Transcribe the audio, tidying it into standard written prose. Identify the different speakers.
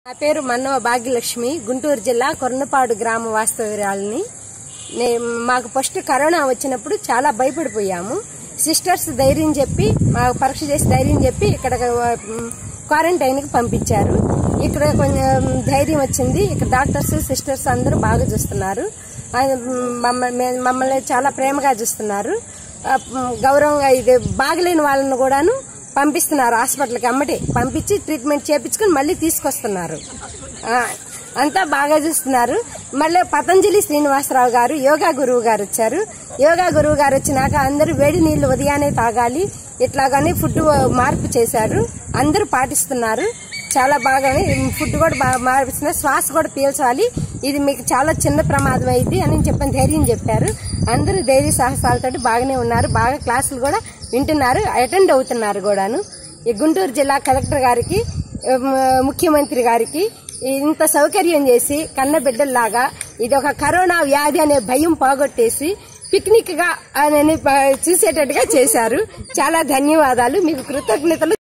Speaker 1: నా పేరు మన్నవ భాగ్యలక్ష్మి, గుంటూరు జిల్లా కొర్నపాడు గ్రామ వాస్తవ్యురాలిని. మాకు ఫస్ట్ కరోనా వచ్చినప్పుడు చాలా భయపడిపోయాము. సిస్టర్స్ ధైర్యం చెప్పి, మాకు పరీక్ష చేసి ధైర్యం చెప్పి ఇక్కడ క్వారంటైన్ కి పంపించారు. ఇక్కడ కొంచెం ధైర్యం వచ్చింది. ఇక్కడ డాక్టర్స్ సిస్టర్స్ అందరూ బాగా చూస్తున్నారు. మమ్మల్ని చాలా ప్రేమగా చూస్తున్నారు. గౌరవంగా ఇది బాగలేని వాళ్ళని కూడాను పంపిస్తున్నారు హాస్పిటల్కి. అమ్మటే పంపించి ట్రీట్మెంట్ చేయించుకుని మళ్ళీ తీసుకొస్తున్నారు. అంతా బాగా చూస్తున్నారు. మళ్ళీ పతంజలి శ్రీనివాసరావు గారు యోగా గురువు గారు వచ్చారు. యోగా గురువు గారు వచ్చినాక అందరూ వేడి నీళ్లు ఉదయాన్నే తాగాలి, ఇట్లాగానే ఫుడ్ మార్పు చేశారు. అందరూ పాటిస్తున్నారు. చాలా బాగానే ఫుడ్ కూడా బాగా మార్పిస్తున్నారు. శ్వాస కూడా పీల్చాలి, ఇది మీకు చాలా చిన్న ప్రమాదం అయింది అని చెప్పని ధైర్యం చెప్పారు. అందరూ ధైర్య సాహసాలతో బాగానే ఉన్నారు. బాగా క్లాసులు కూడా వింటున్నారు, అటెండ్ అవుతున్నారు కూడాను. ఈ గుంటూరు జిల్లా కలెక్టర్ గారికి, ముఖ్యమంత్రి గారికి ఇంత సౌకర్యం చేసి కన్నబిడ్డల్లాగా ఇది ఒక కరోనా వ్యాధి అనే భయం పోగొట్టేసి పిక్నిక్ గా చూసేటట్టుగా చేశారు. చాలా ధన్యవాదాలు, మీకు కృతజ్ఞతలు.